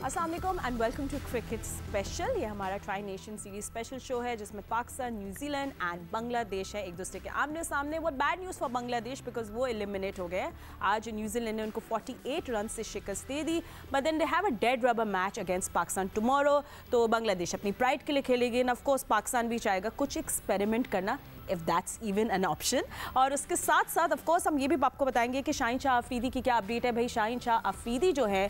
अस्सलाम वालेकुम and welcome to cricket special. ये हमारा tri nation series special show है जिसमें पाकिस्तान, न्यूजीलैंड एंड बांग्लादेश है एक दूसरे के आमने सामने। वो bad news for Bangladesh because वो एलिमिनेट हो गए। आज न्यूजीलैंड ने उनको 48 रन से शिकस्त दे दी, but then they have a dead rubber match against Pakistan tomorrow. तो बांग्लादेश अपनी प्राइड के लिए खेलेगी एंड ऑफ कोर्स पाकिस्तान भी चाहेगा कुछ एक्सपेरिमेंट करना, if that's even an option. और उसके साथ साथ ऑफ कोर्स हम ये भी आपको बताएंगे कि शाहीन शाह अफरीदी की क्या अपडेट है। भाई शाहीन शाह अफरीदी जो है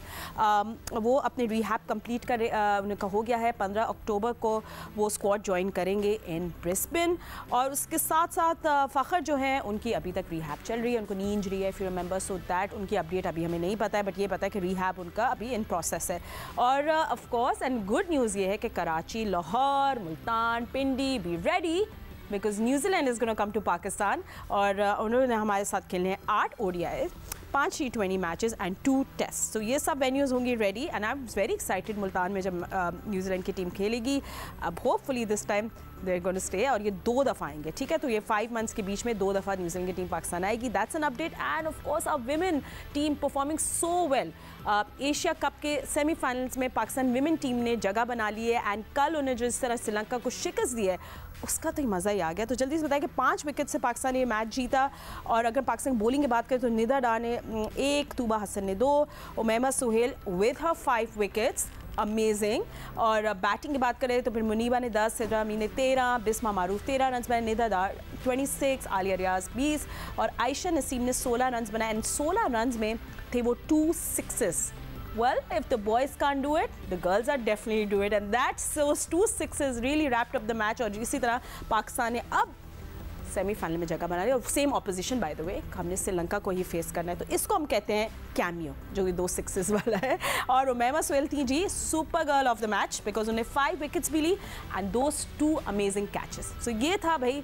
वो अपने रिहैब कंप्लीट कर उनका हो गया है। 15 अक्टूबर को वो स्क्वाड ज्वाइन करेंगे इन ब्रिस्बेन। और उसके साथ साथ फ़खर जो है उनकी अभी तक रिहैब चल रही है, उनको नी इंजरी है if you remember, so that उनकी अपडेट अभी हमें नहीं पता है, बट ये पता है कि रिहैब उनका अभी इन प्रोसेस है। और of course and good news ये है कि Karachi, Lahore, Multan, Pindi be ready because New Zealand is gonna come to Pakistan. और उन्होंने हमारे साथ खेलने हैं 8 ODI, 5 T20 matches and 2 test. तो ये सब वेन्यूज़ होंगी ready and I am very excited Multan में जब न्यूजीलैंड की टीम खेलेगी। अब hopefully this time they're gonna stay, और ये 2 दफ़ा आएंगे, ठीक है। तो ये 5 मंथ्स के बीच में 2 दफ़ा न्यूजीलैंड की टीम पाकिस्तान आएगी। That's an update. And of course our women team performing so well. Asia cup के सेमीफाइनल्स में पाकिस्तान विमेन टीम ने जगह बना ली है एंड कल उन्हें जिस तरह श्रीलंका को शिकस्त दी है उसका तो मज़ा ही आ गया। तो जल्दी से बताया कि 5 विकेट से पाकिस्तान ने ये मैच जीता। और अगर पाकिस्तान बॉलिंग की बात करें तो निदा डार ने 1, तूबा हसन ने 2, Umaima Suhail with her 5 wickets, amazing. और बैटिंग की बात करें तो फिर मुनीबा ने 10, सिद्रा अमीन ने 13, बिस्मा मारूफ 13 रन बनाए, निदा डार 26, आलिया रियाज 20 और आयशा नसीम ने 16 रन बनाए। एंड 16 रन में थे वो 2 6s। Well, if the boys can't do it, the girls are definitely do it, and that's those 2 6s really wrapped up the match। और इसी तरह पाकिस्तान ने अब सेमीफाइनल में जगह बना ली और same opposition by the way, हमने श्रीलंका को ही फेस करना है। तो इसको हम कहते हैं कैमियो, जो कि 2 6s वाला है। और उमैमा सुहेल थी जी super girl of the match because उन्हें 5 विकेट्स भी ली and those 2 amazing catches. So ये था भाई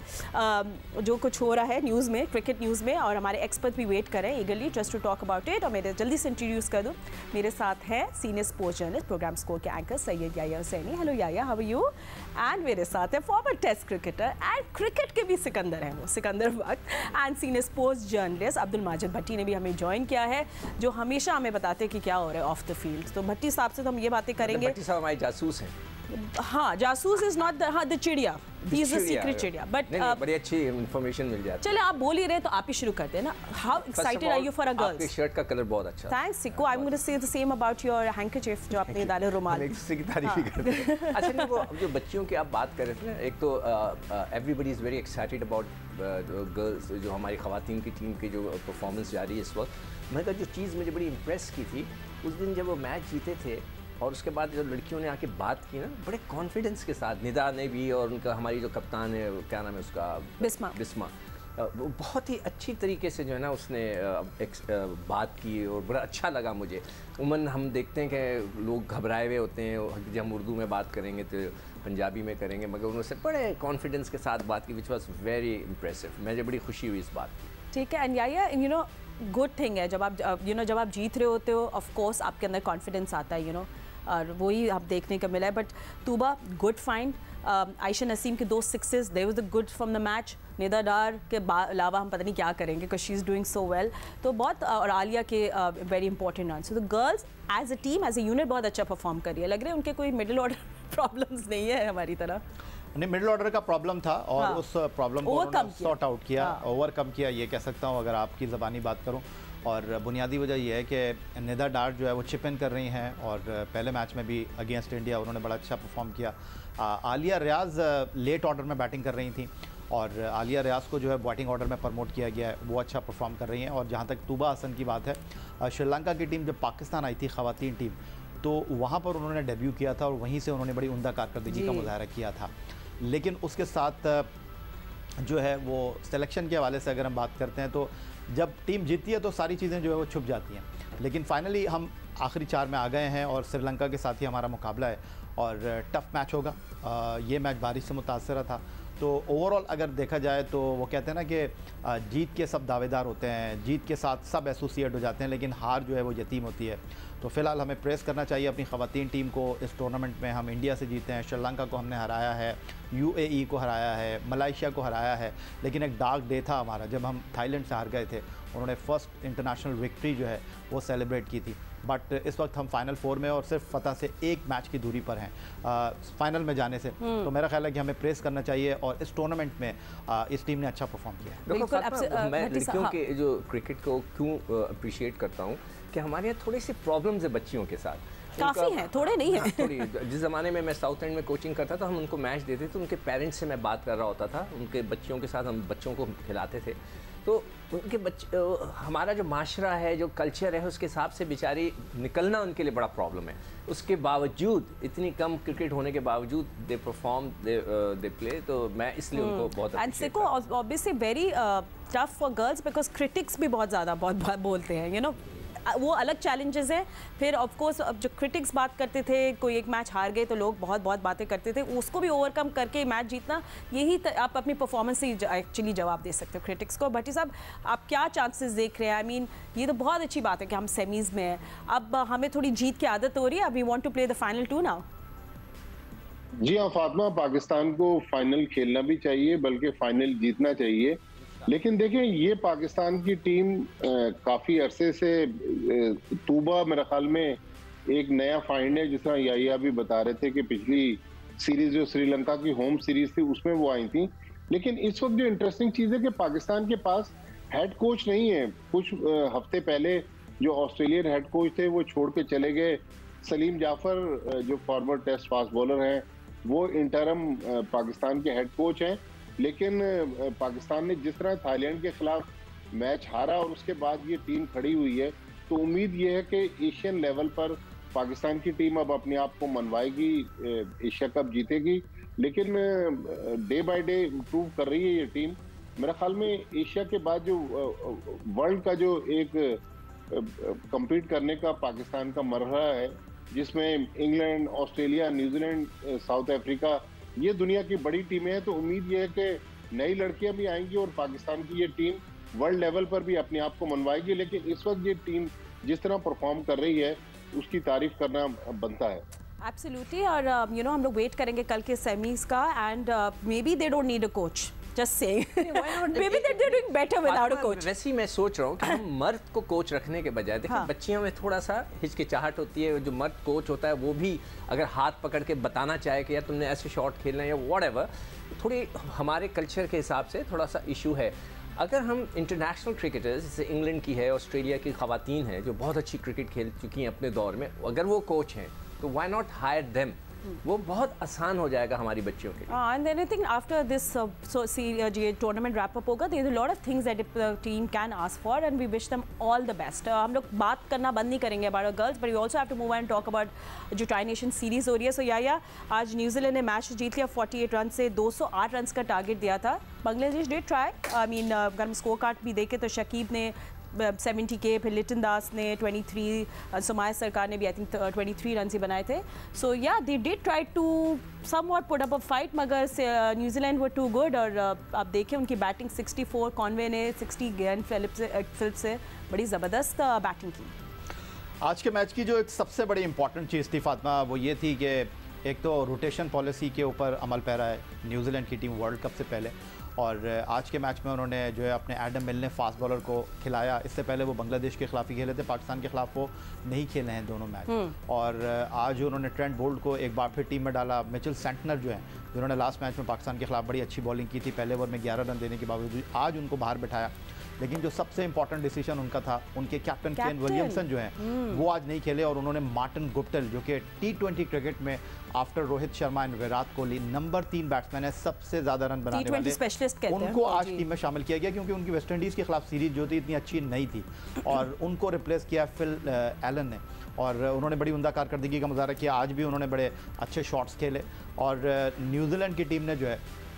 जो कुछ हो रहा है न्यूज़ में, क्रिकेट न्यूज़ में, और हमारे एक्सपर्ट भी वेट करें eagerly just to talk about it. और मेरे जल्दी से इंट्रोड्यूस कर दूँ, मेरे साथ है senior sports journalist, program score के anchor Syed Yahya Hussaini. Hello Yahya, how are you? And मेरे साथ है former test cricketer and cricket के भी सिकंदर हैं वो, Sikandar Bakht, and senior sports journalist Abdul Majid Bhatti ने भी हमें ज्वाइन किया है, जो हमेशा हमें बताते हैं कि क्या हो रहा है ऑफ द फील्ड। तो भट्टी साहब से तो हम ये बातें करेंगे। भट्टी साहब हमारे जासूस हैं। हाँ, जासूस इज नॉट द चिड़िया, ही इज द सीक्रेट चिड़िया, बट बड़ी अच्छी इंफॉर्मेशन मिल जाती है। चले आप बोल ही रहे तो आप ही शुरू कर देना। How excited are you for a girl? आपके शर्ट का कलर बहुत अच्छा है। Thanks Sikko. I am going to say the same about your handkerchief जो आपने डाले रुमाल। एक दूसरे की तारीफ ही करते हैं। अच्छा नहीं, वो जो बच्चियों की आप बात कर रहे थे ना, एक तो everybody is very excited about girls, जो हमारी ख़वातीन की टीम की जो परफॉर्मेंस जा रही है इस वक्त। मगर जो चीज़ मुझे बड़ी इम्प्रेस की थी उस दिन जब वो मैच जीते थे और उसके बाद जब लड़कियों ने आके बात की ना, बड़े कॉन्फिडेंस के साथ, निदा ने भी और उनका हमारी जो कप्तान है, क्या नाम है उसका, बिस्मा, वो बहुत ही अच्छी तरीके से जो है ना उसने बात की और बड़ा अच्छा लगा मुझे। उमन हम देखते हैं कि लोग घबराए हुए होते हैं, जब हम उर्दू में बात करेंगे तो पंजाबी में करेंगे, मगर उन्होंने बड़े कॉन्फिडेंस के साथ बात की, विच वॉज वेरी इम्प्रेसिव। मुझे बड़ी खुशी हुई इस बात की। ठीक है। एंड याया यू नो गुड थिंग है जब आप जब आप जीत रहे होते हो, ऑफ कोर्स आपके अंदर कॉन्फिडेंस आता है, और वही आप देखने को मिला है। But Tuba good find, Ayesha Naseem के 2 6s, they was the good from the match. Nida Dar के अलावा हम पता नहीं क्या करेंगे because she is doing so well. तो बहुत, और आलिया के very important run. So the girls as a team, as a unit बहुत अच्छा परफॉर्म कर रही है। लग रहा है उनके कोई मिडिल ऑर्डर प्रॉब्लम्स नहीं है हमारी तरह। नहीं, मिडिल ऑर्डर का प्रॉब्लम था और हाँ, उस प्रॉब्लम को सॉर्ट आउट किया, ओवरकम किया, ये कह सकता हूँ अगर आपकी ज़बानी बात करूँ। और बुनियादी वजह यह है कि निदा डार जो है वो चिप इन कर रही हैं और पहले मैच में भी अगेंस्ट इंडिया उन्होंने बड़ा अच्छा परफॉर्म किया। आलिया रियाज लेट ऑर्डर में बैटिंग कर रही थी और आलिया रियाज को जो है बैटिंग ऑर्डर में प्रमोट किया गया है, वो अच्छा परफॉर्म कर रही हैं। और जहाँ तक तूबा हसन की बात है, श्रीलंका की टीम जब पाकिस्तान आई थी, ख़वातीन टीम, तो वहाँ पर उन्होंने डेब्यू किया था और वहीं से उन्होंने बड़ी उम्दा कारकर्दगी का मुजाहरा किया था। लेकिन उसके साथ जो है वो सिलेक्शन के हवाले से अगर हम बात करते हैं तो जब टीम जीतती है तो सारी चीज़ें जो है वो छुप जाती हैं। लेकिन फाइनली हम आखिरी 4 में आ गए हैं और श्रीलंका के साथ ही हमारा मुकाबला है और टफ़ मैच होगा। ये मैच बारिश से मुतासर था, तो ओवरऑल अगर देखा जाए तो वो कहते हैं ना कि जीत के सब दावेदार होते हैं, जीत के साथ सब एसोसिएट हो जाते हैं, लेकिन हार जो है वो यतीम होती है। तो फ़िलहाल हमें प्रेस करना चाहिए अपनी ख़वातीन टीम को। इस टूर्नामेंट में हम इंडिया से जीते हैं, श्रीलंका को हमने हराया है, UAE को हराया है, मलाइशिया को हराया है, लेकिन एक डार्क डे था हमारा जब हम थाईलैंड से हार गए थे। उन्होंने फ़र्स्ट इंटरनेशनल विक्ट्री जो है वो सेलिब्रेट की थी। बट इस वक्त हम फाइनल 4 में और सिर्फ फतह से एक मैच की दूरी पर हैं फाइनल में जाने से। तो मेरा ख्याल है कि हमें प्रेस करना चाहिए और इस टूर्नामेंट में इस टीम ने अच्छा परफॉर्म किया है। देखो मैं लड़कियों के जो क्रिकेट को क्यों अप्रिशिएट करता हूँ कि हमारे यहाँ थोड़ी सी प्रॉब्लम्स है बच्चियों के साथ, काफ़ी हैं, थोड़े नहीं हैं। थोड़ी जिस ज़माने में मैं साउथ एंड में कोचिंग करता था, हम उनको मैच देते थे, उनके पेरेंट्स से मैं बात कर रहा होता था, उनके बच्चियों के साथ हम बच्चों को खिलाते थे, तो उनके बच्चे हमारा जो माशरा है, जो कल्चर है, उसके हिसाब से बेचारी निकलना उनके लिए बड़ा प्रॉब्लम है। उसके बावजूद इतनी कम क्रिकेट होने के बावजूद दे परफॉर्म, दे प्ले, तो मैं इसलिए उनको बहुत and obviously very tough for girls because critics भी बहुत ज़्यादा बहुत बोलते हैं, यू नो, वो अलग चैलेंजेस हैं। फिर ऑफ कोर्स अब जो क्रिटिक्स बात करते थे, कोई एक मैच हार गए तो लोग बहुत बातें करते थे, उसको भी ओवरकम करके मैच जीतना, यही आप अपनी परफॉर्मेंस से एक्चुअली जवाब दे सकते हो क्रिटिक्स को। भट्टी साहब, आप क्या चांसेस देख रहे हैं? आई मीन ये तो बहुत अच्छी बात है कि हम सेमीज़ में हैं, अब हमें थोड़ी जीत की आदत हो रही है, अब we want to play the final 2 now. जी हाँ फातिमा, पाकिस्तान को फाइनल खेलना भी चाहिए, बल्कि फाइनल जीतना चाहिए। लेकिन देखें, ये पाकिस्तान की टीम काफ़ी अरसे से तूबा मेरे ख्याल में एक नया फाइंड है, जिस तरह याहिया भी बता रहे थे कि पिछली सीरीज जो श्रीलंका की होम सीरीज थी उसमें वो आई थी। लेकिन इस वक्त जो इंटरेस्टिंग चीज़ है कि पाकिस्तान के पास हेड कोच नहीं है। कुछ हफ्ते पहले जो ऑस्ट्रेलियन हेड कोच थे वो छोड़ के चले गए। सलीम जाफर जो फॉर्मर टेस्ट फास्ट बॉलर हैं, वो इंटरम पाकिस्तान के हेड कोच हैं। लेकिन पाकिस्तान ने जिस तरह थाईलैंड के खिलाफ मैच हारा और उसके बाद ये टीम खड़ी हुई है, तो उम्मीद ये है कि एशियन लेवल पर पाकिस्तान की टीम अब अपने आप को मनवाएगी, एशिया कप जीतेगी। लेकिन डे बाय डे इम्प्रूव कर रही है ये टीम। मेरे ख्याल में एशिया के बाद जो वर्ल्ड का जो एक कम्पीट करने का पाकिस्तान का मरहला है, जिसमें England, Australia, New Zealand, South Africa, ये दुनिया की बड़ी टीमें हैं, तो उम्मीद ये है कि नई लड़कियां भी आएंगी और पाकिस्तान की ये टीम वर्ल्ड लेवल पर भी अपने आप को मनवाएगी। लेकिन इस वक्त ये टीम जिस तरह परफॉर्म कर रही है, उसकी तारीफ करना बनता है। एब्सोल्युटली। और यू नो, हम लोग वेट करेंगे कल के सेमीज का, and maybe they don't need a coach, just saying maybe they're doing better without a coach। वैसे ही मैं सोच रहा हूँ कि हम मर्द को कोच रखने के बजाय, देखिए हाँ। बच्चियों में थोड़ा सा हिचकिचाहट होती है। जो मर्द कोच होता है वो भी अगर हाथ पकड़ के बताना चाहे कि यार तुमने ऐसे शॉट खेलना है या व्हाटएवर, थोड़ी हमारे कल्चर के हिसाब से थोड़ा सा इशू है। अगर हम इंटरनेशनल क्रिकेटर्स, जैसे इंग्लैंड की है, ऑस्ट्रेलिया की खवातीन हैं जो बहुत अच्छी क्रिकेट खेल चुकी हैं अपने दौर में, अगर वो कोच हैं तो व्हाई नॉट हायर देम, वो बहुत आसान हो जाएगा हमारी बच्चियों के लिए। And then I think after this ये टूर्नामेंट रैप अप होगा, there is a lot of things that the team can ask for and we wish them all the best. हम लोग बात करना बंद नहीं करेंगे about girls, but we also have to move and talk about जो tri nation series हो रही है। सो याया, आज न्यूजीलैंड ने मैच जीत लिया 48 रन से, 208 रन का टारगेट दिया था। Bangladesh did try, I mean अगर हम स्कोर कार्ड भी देखें तो शकीब ने 70 के, फिर लिटन दास ने 23, सुमाया सरकार ने भी आई थिंक 23 रन ही बनाए थे। So yeah they did try to somewhat put up a fight, मगर न्यूजीलैंड वर टू गुड। और आप देखें उनकी बैटिंग 64, कॉनवे ने 60, गेन फिलिप्स से बड़ी ज़बरदस्त बैटिंग की। आज के मैच की जो एक सबसे बड़ी इंपॉर्टेंट चीज़ थी फातिमा, वो ये थी कि एक तो रोटेशन पॉलिसी के ऊपर अमल पैरा है न्यूजीलैंड की टीम वर्ल्ड कप से पहले, और आज के मैच में उन्होंने जो है अपने एडम मिल ने फास्ट बॉलर को खिलाया। इससे पहले वो बांग्लादेश के खिलाफ ही खेले थे, पाकिस्तान के खिलाफ वो नहीं खेले हैं दोनों मैच। और आज उन्होंने ट्रेंट बोल्ट को एक बार फिर टीम में डाला। मिचेल सेंटनर जो हैं, जिन्होंने लास्ट मैच में पाकिस्तान के खिलाफ बड़ी अच्छी बॉलिंग की थी, पहले ओवर में 11 रन देने के बावजूद आज उनको बाहर बिठाया। लेकिन जो सबसे इंपॉर्टेंट डिसीजन उनका था, उनके कैप्टन केन विलियमसन जो हैं वो आज नहीं खेले, और उन्होंने मार्टिन गुप्टिल जो कि T20 क्रिकेट में after Rohit Sharma and Virat Kohli number 3 batsman है, सबसे ज़्यादा रन बनाने वाले, स्पेशलिस्ट उनको आज टीम में शामिल किया गया, क्योंकि उनकी वेस्ट इंडीज़ के खिलाफ सीरीज जो थी इतनी अच्छी नहीं थी, और उनको रिप्लेस किया फिल एलन ने, और उन्होंने बड़ी उम्दा कारकर्दगी का मुजाहरा किया। आज भी उन्होंने बड़े अच्छे शॉट्स खेले। और न्यूजीलैंड की टीम ने जो है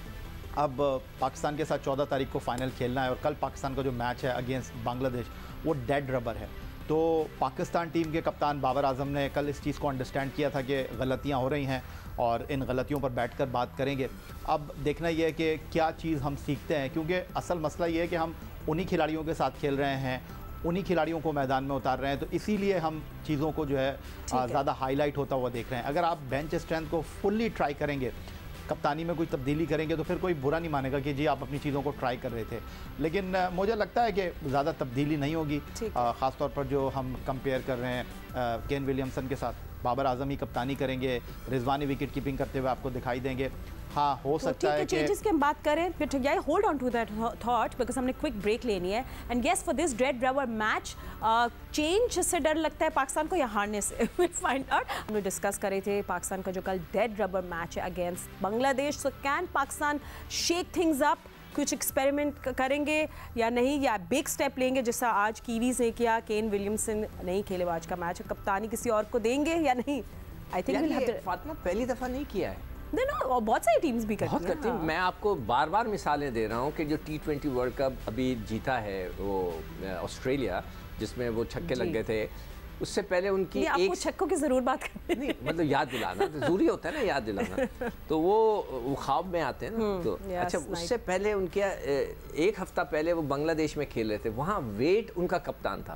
अब पाकिस्तान के साथ 14 तारीख को फाइनल खेलना है, और कल पाकिस्तान का जो मैच है अगेंस्ट बांग्लादेश वो डेड रबर है। तो पाकिस्तान टीम के कप्तान बाबर आजम ने कल इस चीज़ को अंडरस्टैंड किया था कि गलतियां हो रही हैं और इन गलतियों पर बैठकर बात करेंगे। अब देखना यह है कि क्या चीज़ हम सीखते हैं, क्योंकि असल मसला ये है कि हम उन्हीं खिलाड़ियों के साथ खेल रहे हैं, उन्हीं खिलाड़ियों को मैदान में उतार रहे हैं, तो इसीलिए हम चीज़ों को जो है ज़्यादा हाईलाइट होता हुआ देख रहे हैं। अगर आप बेंच स्ट्रेंथ को फुल्ली ट्राई करेंगे कप्तानी में कोई तब्दीली करेंगे तो फिर कोई बुरा नहीं मानेगा कि जी आप अपनी चीज़ों को ट्राई कर रहे थे। लेकिन मुझे लगता है कि ज़्यादा तब्दीली नहीं होगी, ख़ास तौर पर जो हम कंपेयर कर रहे हैं केन विलियमसन के साथ। बाबर आजम ही कप्तानी करेंगे, रिजवानी विकेट कीपिंग करते हुए आपको दिखाई देंगे। हाँ, हो सकता है कि चेंजेस की हम बात करें, but yeah hold on to that thought because हमने क्विक ब्रेक लेनी है। And yes, for this dead rubber match change से डर लगता है पाकिस्तान को या हारने से? Will find out. हम लोग डिस्कस कर रहे थे पाकिस्तान का जो कल डेड रबर मैच है against Bangladesh. So can Pakistan shake things up, कुछ एक्सपेरिमेंट करेंगे या नहीं, या बिग स्टेप लेंगे जैसा आज कीवीज ने किया? केन विलियमसन नहीं खेले आज का मैच, कप्तानी किसी और को देंगे या नहीं? आई थिंक फातिमा पहली दफ़ा नहीं किया है, बहुत सारी टीम्स भी करती हैं। हाँ। मैं आपको बार बार मिसालें दे रहा हूँ कि जो T20 वर्ल्ड कप अभी जीता है वो ऑस्ट्रेलिया, जिसमें वो छक्के लग गए थे, उससे पहले उनकी आपको छक्कों की जरूर बात करनी नहीं, मतलब याद दिलाना जरूरी होता है ना, याद दिलाना। तो वो ख्वाब में आते हैं ना। तो अच्छा, उससे पहले उनके एक हफ्ता पहले वो बांग्लादेश में खेल रहे थे, वहाँ वेट उनका कप्तान था।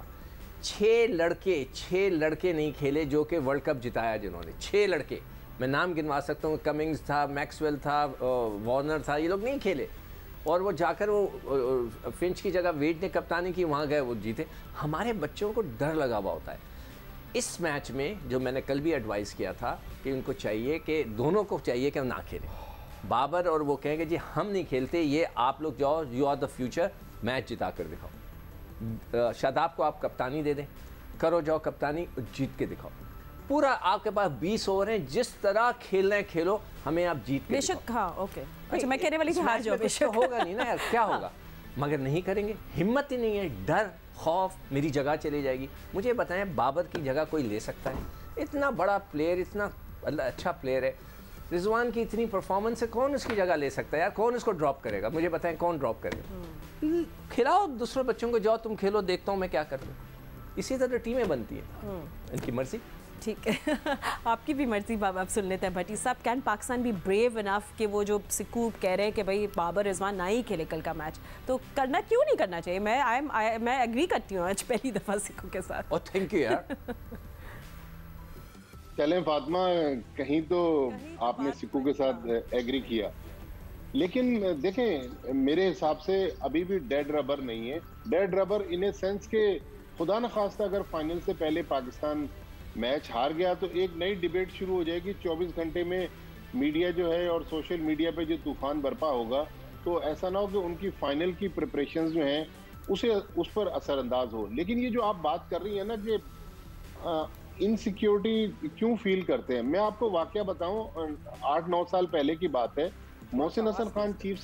6 लड़के नहीं खेले जो कि वर्ल्ड कप जिताया जिन्होंने। 6 लड़के, मैं नाम गिनवा सकता हूँ, कमिंग्स था, मैक्सवेल था, वार्नर था, ये लोग नहीं खेले। और वो जाकर वो फिंच की जगह वेट ने कप्तानी की, वहाँ गए, वो जीते। हमारे बच्चों को डर लगा हुआ होता है। इस मैच में जो मैंने कल भी एडवाइस किया था कि उनको चाहिए कि दोनों को चाहिए कि ना खेलें। बाबर और वो कहेंगे जी हम नहीं खेलते, ये आप लोग जाओ, you are the future, match जिता कर दिखाओ। शादाब को आप कप्तानी दे दें, करो जाओ कप्तानी, जीत के दिखाओ। पूरा आपके पास 20 ओवर हैं, जिस तरह खेलना है खेलो, हमें आप जीत के बेशक। हाँ, ओके। अच्छा, मैं कहने वाली थी हार जाओ, बेशक होगा नहीं ना यार, क्या होगा? मगर नहीं करेंगे, हिम्मत ही नहीं है, डर, खौफ, मेरी जगह चली जाएगी। मुझे बताएं, बाबर की जगह कोई ले सकता है? इतना बड़ा प्लेयर, इतना अच्छा प्लेयर है, रिजवान की इतनी परफॉर्मेंस है, कौन उसकी जगह ले सकता है यार? कौन उसको ड्रॉप करेगा? मुझे बताएं, कौन ड्रॉप करेगा? खिलाओ दूसरे बच्चों को, जाओ तुम खेलो, देखता हूँ मैं क्या कर लूँ। इसी तरह टीमें बनती हैं, इनकी मर्जी। ठीक है। आपकी भी मर्जी बाबा, आप सुन लेते हैं भट्टी साहब। कैन पाकिस्तान भी ब्रेव इनफ कि वो जो सिक्कू कह रहे हैं कि भाई बाबर रिजवान ना ही खेले कल का मैच, तो करना क्यों नहीं करना चाहिए? मैं एग्री करती हूँ आज पहली दफ़ा सिक्कू के साथ। और थैंक यू यार। चलें फातिमा, कहीं तो आपने सिक्कू के साथ एग्री किया, लेकिन देखें मेरे हिसाब से अभी भी डेड रबर नहीं है। Dead rubber in a sense के खुदा न खास्ता अगर फाइनल से पहले पाकिस्तान मैच हार गया तो एक नई डिबेट शुरू हो जाएगी। 24 घंटे में मीडिया जो है और सोशल मीडिया पे जो तूफान बरपा होगा, तो ऐसा ना हो कि उनकी फाइनल की प्रिपरेशंस जो हैं उस पर असरअंदाज हो। लेकिन ये जो आप बात कर रही है ना कि इनसिक्योरिटी क्यों फील करते हैं, मैं आपको वाकया बताऊं, 8-9 साल पहले की बात है। मोहसिन हसन खान चीफ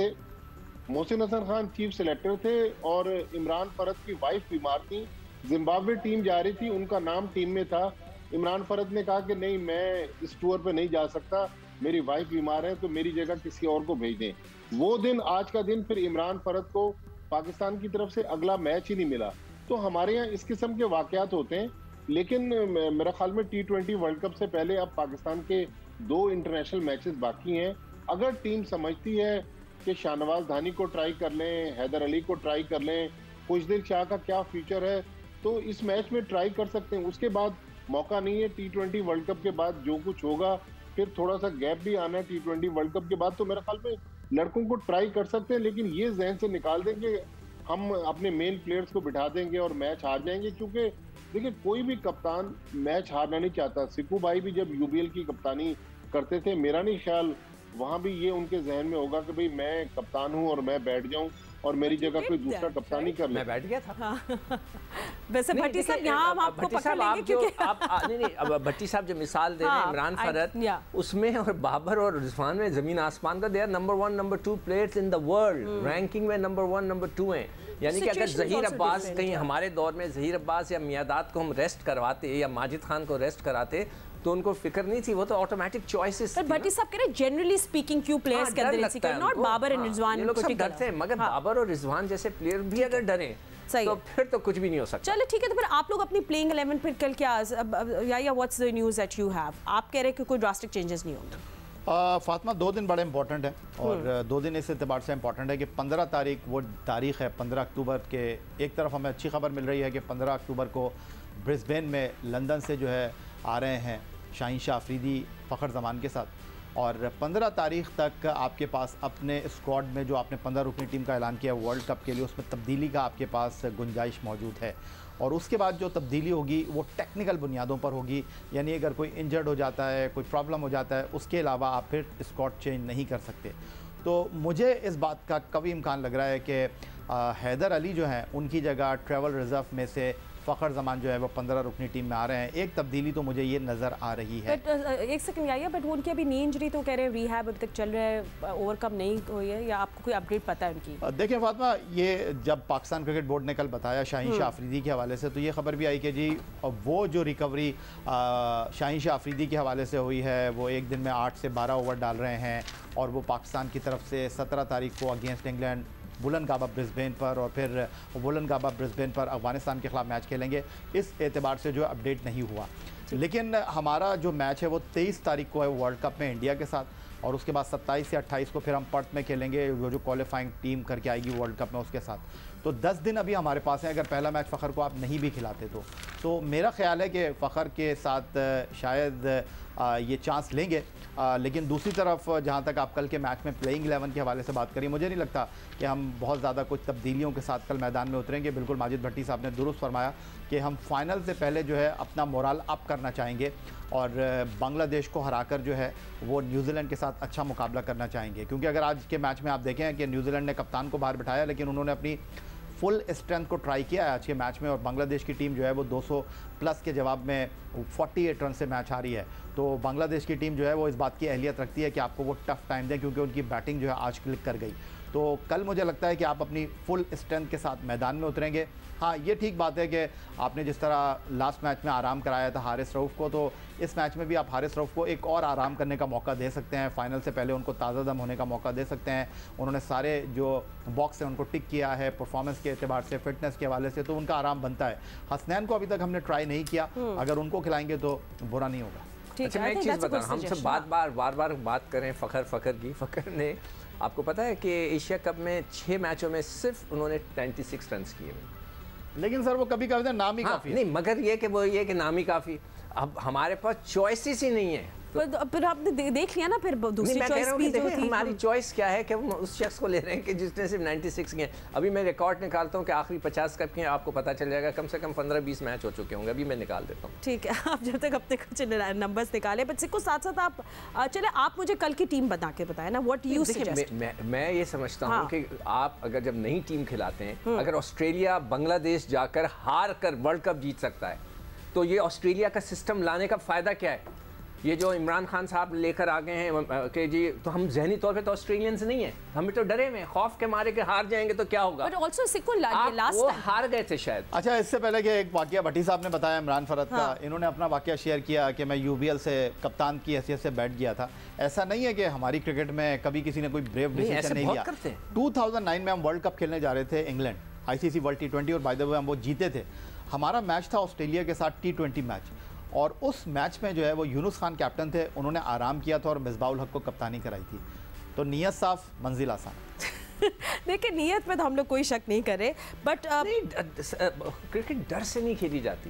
सेलेक्टर थे और इमरान फरद की वाइफ बीमार थी, जिम्बाब्वे टीम जा रही थी, उनका नाम टीम में था। इमरान फरद ने कहा कि नहीं, मैं इस टूर पे नहीं जा सकता, मेरी वाइफ बीमार है, तो मेरी जगह किसी और को भेज दें। वो दिन, आज का दिन, फिर इमरान फरद को पाकिस्तान की तरफ से अगला मैच ही नहीं मिला। तो हमारे यहाँ इस किस्म के वाकयात होते हैं। लेकिन मेरा ख्याल में T20 वर्ल्ड कप से पहले अब पाकिस्तान के 2 इंटरनेशनल मैचेस बाकी हैं। अगर टीम समझती है कि शाहनवाज धानी को ट्राई कर लें, हैदर अली को ट्राई कर लें, खुशदिल शाह का क्या फ्यूचर है, तो इस मैच में ट्राई कर सकते हैं। उसके बाद मौका नहीं है। T20 वर्ल्ड कप के बाद जो कुछ होगा, फिर थोड़ा सा गैप भी आना है T20 वर्ल्ड कप के बाद, तो मेरे ख्याल में लड़कों को ट्राई कर सकते हैं। लेकिन ये जहन से निकाल देंगे हम अपने मेन प्लेयर्स को बिठा देंगे और मैच हार जाएंगे, क्योंकि देखिए कोई भी कप्तान मैच हारना नहीं चाहता। सिक्कू भाई भी जब UBL की कप्तानी करते थे, मेरा नहीं ख्याल वहां भी ये उनके जहन में होगा कि भाई मैं कप्तान हूं और मैं बैठ जाऊं और मेरी जगह कोई दूसरा कप्तानी कर ले। मैं बैठ गया था। हाँ। वैसे भट्टी साहब, यहाँ हम आपको पकड़ लेंगे क्योंकि अब भट्टी साहब जो मिसाल दे रहे हैं इमरान फरद, उसमें और बाबर और रिजवान में जमीन आसमान का, they are number 1 number 2 players in the world, ranking में नंबर 1 नंबर 2 हैं। यानी कि अगर जहीर अब्बास, कहीं हमारे दौर में जहीर अब्बास या मियादाद को हम रेस्ट करवाते या माजिद खान को रेस्ट कराते तो उनको फिक्र नहीं थी, वो तो ऑटोमेटिक चॉइसेस थी। भट्टी साहब कह रहे जनरली स्पीकिंग क्यों प्लेयर्स के अंदर insecure, not Babar and Rizwan, ये लोग सब डरते हैं, मगर बाबर और रिजवान जैसे प्लेयर भी अगर डरे तो फिर तो कुछ भी नहीं हो सकता। चलो ठीक है, तो फिर आप लोग अपनी प्लेइंग 11 फिर कल क्या, या what's the news that you have? आप कह रहे हैं कि कोई ड्रास्टिक चेंजेस नहीं होंगे। फातिमा, 2 दिन बड़े इंपॉर्टेंट है और 2 दिन इस एतबार से इंपॉर्टेंट है कि 15 तारीख वो तारीख है, 15 अक्टूबर के, एक तरफ हमें अच्छी खबर मिल रही है कि 15 अक्टूबर को ब्रिस्बेन में लंदन से जो है आ रहे हैं शाहीन शाह अफरीदी फ़खर ज़मान के साथ, और 15 तारीख तक आपके पास अपने स्क्वाड में जो आपने 15 रुकनी टीम का ऐलान किया वर्ल्ड कप के लिए, उसमें तब्दीली का आपके पास गुंजाइश मौजूद है। और उसके बाद जो तब्दीली होगी वो टेक्निकल बुनियादों पर होगी, यानी अगर कोई इंजर्ड हो जाता है, कोई प्रॉब्लम हो जाता है, उसके अलावा आप फिर स्क्वाड चेंज नहीं कर सकते। तो मुझे इस बात का कभी इम्कान लग रहा है कि हैदर अली जो हैं उनकी जगह ट्रैवल रिज़र्व में से फ़खर जमान जो है वो 15 रुकनी टीम में आ रहे हैं। एक तब्दीली तो मुझे ये नज़र आ रही है। बट एक सेकंड आइए, बट वो उनकी अभी नी इंजरी तो कह रहे हैं रिहैब अभी तक चल रहा है, ओवरकम नहीं हुई है, या आपको कोई अपडेट पता है उनकी? देखिए फातिमा, ये जब पाकिस्तान क्रिकेट बोर्ड ने कल बताया शाहीन शाह अफरीदी के हवाले से, तो ये खबर भी आई कि जी वो जो रिकवरी शाहीन शाह अफरीदी के हवाले से हुई है वो एक दिन में 8 से 12 ओवर डाल रहे हैं और वो पाकिस्तान की तरफ से 17 तारीख को अगेंस्ट इंग्लैंड बुलंदगाबा ब्रिस्बेन पर और फिर बुलंदगाबा ब्रिस्बेन पर अफगानिस्तान के ख़िलाफ़ मैच खेलेंगे। इस एतबार से जो अपडेट नहीं हुआ, लेकिन हमारा जो मैच है वो 23 तारीख को है वर्ल्ड कप में इंडिया के साथ, और उसके बाद 27 या 28 को फिर हम पर्थ में खेलेंगे जो क्वालिफाइंग टीम करके आएगी वर्ल्ड कप में उसके साथ। तो 10 दिन अभी हमारे पास हैं। अगर पहला मैच फ़खर को आप नहीं भी खिलाते तो मेरा ख्याल है कि फ़खर के साथ शायद ये चांस लेंगे। लेकिन दूसरी तरफ जहाँ तक आप कल के मैच में प्लेइंग 11 के हवाले से बात करिए, मुझे नहीं लगता कि हम बहुत ज़्यादा कुछ तब्दीलियों के साथ कल मैदान में उतरेंगे। बिल्कुल माजिद भट्टी साहब ने दुरुस्त फरमाया कि हम फाइनल से पहले जो है अपना मोराल अप करना चाहेंगे और बांग्लादेश को हराकर जो है वो न्यूजीलैंड के साथ अच्छा मुकाबला करना चाहेंगे। क्योंकि अगर आज के मैच में आप देखें कि न्यूजीलैंड ने कप्तान को बाहर बिठाया, लेकिन उन्होंने अपनी फुल स्ट्रेंथ को ट्राई किया है आज के मैच में, और बांग्लादेश की टीम जो है वो 200 प्लस के जवाब में 48 रन से मैच हारी है। तो बांग्लादेश की टीम जो है वो इस बात की अहलियत रखती है कि आपको वो टफ टाइम दें, क्योंकि उनकी बैटिंग जो है आज क्लिक कर गई। तो कल मुझे लगता है कि आप अपनी फुल स्ट्रेंथ के साथ मैदान में उतरेंगे। हाँ, ये ठीक बात है कि आपने जिस तरह लास्ट मैच में आराम कराया था हारिस रऊफ़ को, तो इस मैच में भी आप हारिस रऊफ़ को एक और आराम करने का मौका दे सकते हैं। फाइनल से पहले उनको ताज़ा दम होने का मौका दे सकते हैं। उन्होंने सारे जो बॉक्स हैं उनको टिक किया है परफॉर्मेंस के एतबार से, फिटनेस के हवाले से, तो उनका आराम बनता है। हसनैन को अभी तक हमने ट्राई नहीं किया, अगर उनको खिलाएंगे तो बुरा नहीं होगा। अच्छा, मैं एक चीज़ बताऊँ, हम सब बार बार बात करें फ़खर की। फ़खर ने, आपको पता है कि एशिया कप में 6 मैचों में सिर्फ उन्होंने 96 रन किए, लेकिन सर वो कभी कभी नाम ही काफ़ी नहीं, मगर ये कि वो ये कि नाम ही काफ़ी। अब हमारे पास चॉइसेस ही नहीं है। फिर आपने देख लिया ना, फिर दूसरी चॉइस भी जो थी। हमारी चॉइस क्या है कि हम उस शख्स को ले रहे हैं कि जिसने सिर्फ 96 किए। अभी मैं रिकॉर्ड निकालता हूँ कि आखिरी 50 कब किए, आपको पता चल जाएगा। कम से कम 15-20 मैच हो चुके होंगे। अभी मैं निकाल देता हूँ। ठीक है, आप जब तक अपने कुछ नंबर्स निकाले, बट इसको साथ साथ आप चले आप मुझे कल की टीम बता के बताए ना, व्हाट यू सजेस्ट। मैं ये समझता हूँ कि आप अगर जब नई टीम खिलाते हैं, अगर ऑस्ट्रेलिया बांग्लादेश जाकर हार कर वर्ल्ड कप जीत सकता है, तो ये ऑस्ट्रेलिया का सिस्टम लाने का फ़ायदा क्या है? ये जो इमरान खान साहब लेकर आ गए हैं कि जी, तो हम जहनी तौर पे तो ऑस्ट्रेलियंस नहीं है, हम तो डरे हुए, खौफ के मारे के हार जाएंगे तो क्या होगा। बट आल्सो सिक्को लास्ट वो हार गए थे शायद। अच्छा, इससे पहले कि एक वाकया भट्टी साहब ने बताया इमरान फरद का, इन्होंने अपना वाकया शेयर किया कि मैं यूबीएल से कप्तान की हैसियत से बैठ गया था। ऐसा नहीं है कि हमारी क्रिकेट में कभी किसी ने कोई ब्रेव डिसीजन नहीं लिया। 2009 में हम वर्ल्ड कप खेलने जा रहे थे इंग्लैंड, ICC वर्ल्ड T20, और बाय द वे हम वो जीते थे। हमारा मैच था ऑस्ट्रेलिया के साथ T20 मैच, और उस मैच में जो है वो यूनुस खान कैप्टन थे, उन्होंने आराम किया था और मिसबाउल हक को कप्तानी कराई थी। तो नीयत साफ, मंजिल आसान। देखिए, नीयत में तो हम लोग कोई शक नहीं कर रहे, बट क्रिकेट डर से नहीं खेली जाती,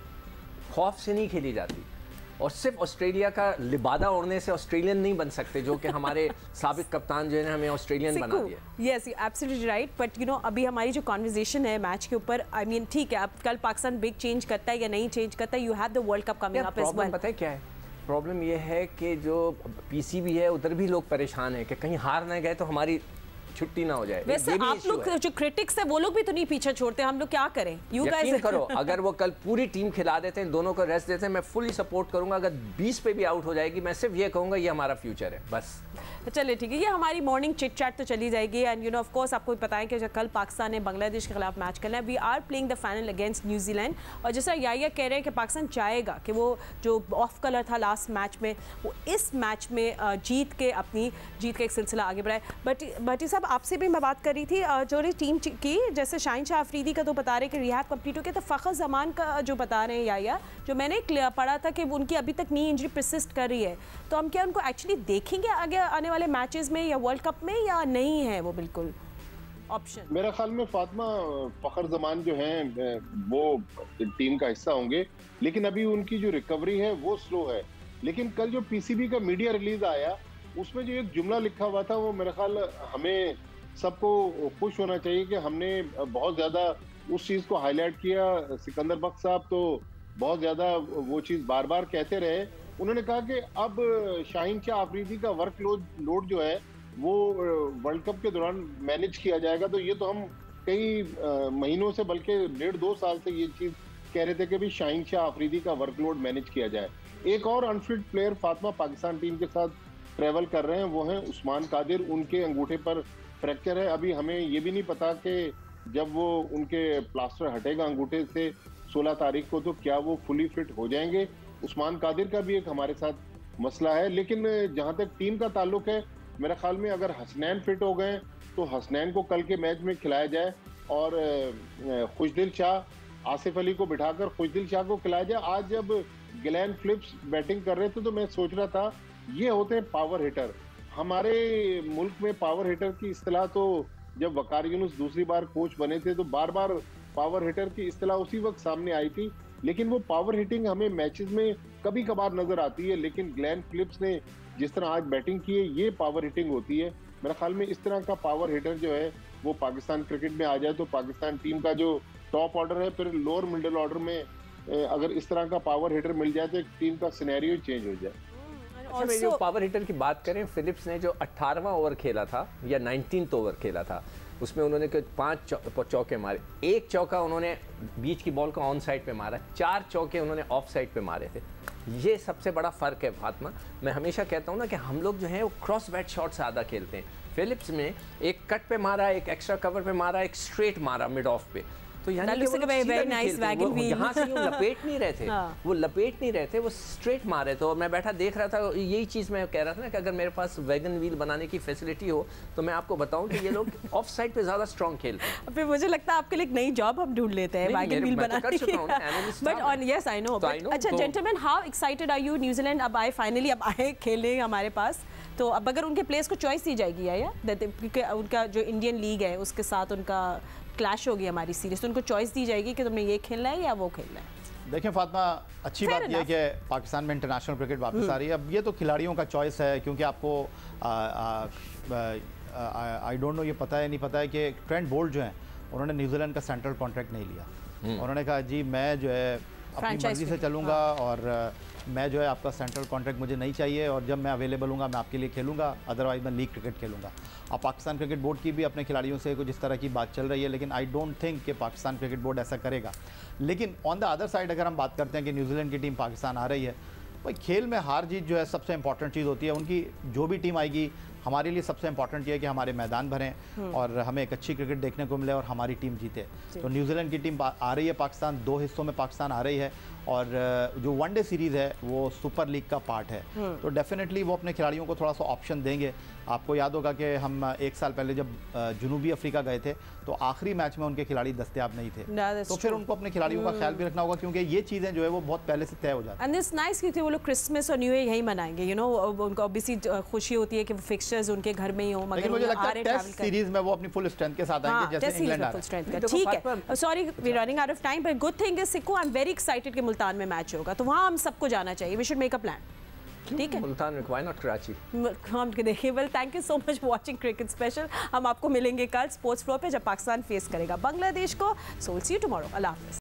खौफ से नहीं खेली जाती, और सिर्फ ऑस्ट्रेलिया का लिबादा ओढ़ने से ऑस्ट्रेलियन नहीं बन सकते, जो कि हमारे साबिक कप्तान जो है हमें ऑस्ट्रेलियन बना दिया। Yes, absolutely right. But you know, अभी हमारी जो कॉन्वर्जेशन है मैच के ऊपर, आई मीन ठीक है, अब कल पाकिस्तान बिग चेंज करता है या नहीं चेंज करता है, you have the world cup coming up as well. पता है क्या है प्रॉब्लम? ये है कि जो PCB है उधर भी लोग परेशान हैं कि कहीं हार ना गए तो हमारी छुट्टी ना हो जाए। वैसे आप लोग जो क्रिटिक्स है वो लोग भी तो नहीं पीछे छोड़ते, हम लोग क्या करें? यू गाइस करो, अगर वो कल पूरी टीम खिला देते हैं, दोनों को रेस्ट देते हैं, मैं फुली सपोर्ट करूंगा। अगर 20 पे भी आउट हो जाएगी, मैं सिर्फ ये कहूंगा ये हमारा फ्यूचर है, बस। चलिए ठीक है, ये हमारी मॉर्निंग चिट चैट तो चली जाएगी। And you know, of course आपको पता है कि जो कल पाकिस्तान ने बांग्लादेश के खिलाफ मैच करना है, we are playing the final against New Zealand. और जैसा याया कह रहे हैं कि पाकिस्तान चाहेगा कि वो जो ऑफ कलर था लास्ट मैच में, वो इस मैच में जीत के अपनी जीत का एक सिलसिला आगे बढ़ाए। बट भट्टी साहब, आपसे भी मैं बात कर रही थी जो टीम की, जैसे शाहीन शाह अफरीदी का तो बता रहे कि रिहैब कंप्लीट हो गया, तो फ़खर जमान का जो बता रहे हैं या जो मैंने पढ़ा था कि उनकी अभी तक नी इंजरी परसिस्ट कर रही है, तो हम क्या उनको एक्चुअली देखेंगे आगे आने वाले मैचेस में या वर्ल्ड कप में, या नहीं है वो बिल्कुल ऑप्शन? मेरा ख्याल में फातिमा, फ़खर जमान जो हैं वो टीम का हिस्सा होंगे, लेकिन अभी उनकी जो रिकवरी है वो स्लो है। लेकिन कल जो PCB का मीडिया रिलीज आया उसमें जो एक जुमला लिखा हुआ था वो मेरे ख्याल हमें सबको खुश होना चाहिए कि हमने बहुत ज़्यादा उस चीज़ को हाईलाइट किया। सिकंदर बख्श साहब तो बहुत ज़्यादा वो चीज़ बार बार कहते रहे। उन्होंने कहा कि अब शाहीन शाह अफरीदी का वर्क लोड जो है वो वर्ल्ड कप के दौरान मैनेज किया जाएगा। तो ये तो हम कई महीनों से बल्कि 1.5-2 साल से ये चीज़ कह रहे थे कि भी शाहीन शाह अफरीदी का वर्कलोड मैनेज किया जाए। एक और unfit player Fatima Pakistan team के साथ ट्रैवल कर रहे हैं, वो हैं उस्मान कादिर। उनके अंगूठे पर फ्रैक्चर है। अभी हमें ये भी नहीं पता कि जब वो उनके प्लास्टर हटेगा अंगूठे से 16 तारीख को तो क्या वो फुली फिट हो जाएंगे। उस्मान कादिर का भी एक हमारे साथ मसला है। लेकिन जहाँ तक टीम का ताल्लुक है, मेरे ख्याल में अगर हसनैन फिट हो गए तो हसनैन को कल के मैच में खिलाया जाए और खुशदिल शाह, आसिफ अली को बिठाकर खुशदिल शाह को खिलाया जाए। आज जब ग्लेन फिलिप्स बैटिंग कर रहे थे तो मैं सोच रहा था ये होते हैं पावर हिटर। हमारे मुल्क में पावर हिटर की इस्तिलाह तो जब वकार यूनुस दूसरी बार कोच बने थे तो बार बार पावर हिटर की इस्तिलाह उसी वक्त सामने आई थी। लेकिन वो पावर हिटिंग हमें मैचेस में कभी कभार नजर आती है। लेकिन ग्लेन फिलिप्स ने जिस तरह आज बैटिंग की है ये पावर हिटिंग होती है। मेरे ख्याल में इस तरह का पावर हिटर जो है वो पाकिस्तान क्रिकेट में आ जाए तो पाकिस्तान टीम का जो टॉप ऑर्डर है फिर लोअर मिडिल ऑर्डर में अगर इस तरह का पावर हिटर मिल जाए तो टीम का सिनेरियो चेंज हो जाए। अच्छा, जो पावर हिटर की बात करें, फिलिप्स ने जो 18वां ओवर खेला था या 19th ओवर खेला था उसमें उन्होंने 5 चौके मारे। एक चौका उन्होंने बीच की बॉल को ऑन साइड पे मारा, 4 चौके उन्होंने ऑफ साइड पे मारे थे। ये सबसे बड़ा फ़र्क है फातिमा। मैं हमेशा कहता हूँ ना कि हम लोग जो है वो क्रॉस बैट शॉट से ज़्यादा खेलते हैं। फिलिप्स में एक कट पे मारा, एक एक्स्ट्रा कवर पे मारा, एक स्ट्रेट मारा मिड ऑफ पे। तो यानी कि वो यहाँ से यूँ लपेट नहीं रहे थे, वो लपेट नहीं रहे थे, वो स्ट्रेट मारे। तो मैं बैठा देख रहा था, यही चीज़ मैं कह रहा था ना कि अगर मेरे पास वैगन व्हील बनाने की फैसिलिटी हो तो मैं आपको बताऊं कि ये लोग ऑफ साइड पे ज़्यादा स्ट्रॉन्ग खेलते हैं। फिर मुझे लगता है आपके लिए एक नई जॉब हम ढूंढ लेते हैं वैगन व्हील बनाने की। But on yes I know. अच्छा gentleman, how excited are you? New Zealand अब आए, फाइनली अब आए खेलने हमारे पास। तो अब अगर उनके प्लेयर्स को चॉइस दी जाएगी या क्योंकि उनका जो इंडियन लीग है उसके साथ उनका क्लैश होगी हमारी सीरीज, तो उनको चॉइस दी जाएगी कि तुमने ये खेलना है या वो खेलना है। देखिए फातिमा, अच्छी बात यह है कि पाकिस्तान में इंटरनेशनल क्रिकेट वापस आ रही है। अब ये तो खिलाड़ियों का चॉइस है, क्योंकि आपको आई डोंट नो ये पता है नहीं पता है कि ट्रेंट बोल्ट जो है उन्होंने न्यूजीलैंड का सेंट्रल कॉन्ट्रैक्ट नहीं लिया। उन्होंने कहा जी मैं जो है अपनी मर्जी से चलूँगा और मैं जो है आपका सेंट्रल कॉन्ट्रैक्ट मुझे नहीं चाहिए और जब मैं अवेलेबल हूँगा मैं आपके लिए खेलूँगा, अदरवाइज मैं लीग क्रिकेट खेलूँगा। अब पाकिस्तान क्रिकेट बोर्ड की भी अपने खिलाड़ियों से कुछ इस तरह की बात चल रही है, लेकिन आई डोंट थिंक कि पाकिस्तान क्रिकेट बोर्ड ऐसा करेगा। लेकिन ऑन द अदर साइड अगर हम बात करते हैं कि न्यूजीलैंड की टीम पाकिस्तान आ रही है, भाई खेल में हार जीत जो है सबसे इंपॉर्टेंट चीज़ होती है। उनकी जो भी टीम आएगी, हमारे लिए सबसे इंपॉर्टेंट ये है कि हमारे मैदान भरें और हमें एक अच्छी क्रिकेट देखने को मिले और हमारी टीम जीते। तो न्यूजीलैंड की टीम आ रही है पाकिस्तान, 2 हिस्सों में पाकिस्तान आ रही है और जो वनडे सीरीज़ है वो सुपर लीग का पार्ट है। तो डेफिनेटली वो अपने खिलाड़ियों को थोड़ा सा ऑप्शन देंगे। आपको याद होगा कि हम 1 साल पहले जब जनूबी अफ्रीका गए थे तो आखिरी मैच में उनके खिलाड़ी दस्तियाब नहीं थे, तो फिर उनको अपने खिलाड़ियों का ख्याल भी रखना होगा, क्योंकि ये चीज़ें जो है वो बहुत पहले से तय हो जाती हैं। एंड इट्स नाइस क्योंकि वो लोग क्रिसमस और न्यू ईयर यही मनाएंगे, यू नो, उनको ऑब्वियसली खुशी होती है कि फिक्सचर्स उनके घर में ही हो। मगर मुझे लगता है टेस्ट सीरीज में वो अपनी फुल स्ट्रेंथ के साथ आएंगे, जैसे इंग्लैंड आ रहा है। ठीक है, sorry we running out of time, but good thing is Sikko, I am very excited कि मुल्तान में मैच होगा, तो वहाँ हम सबको जाना चाहिए। We should make a plan. ठीक है, मुल्तान में, व्हाई नॉट कराची? हम देखिए। Well, thank you so much for watching cricket special. हम आपको मिलेंगे कल स्पोर्ट्स फ्लोर पे जब पाकिस्तान फेस करेगा बांग्लादेश को। So will see you tomorrow. अल्लाह हाफिज़।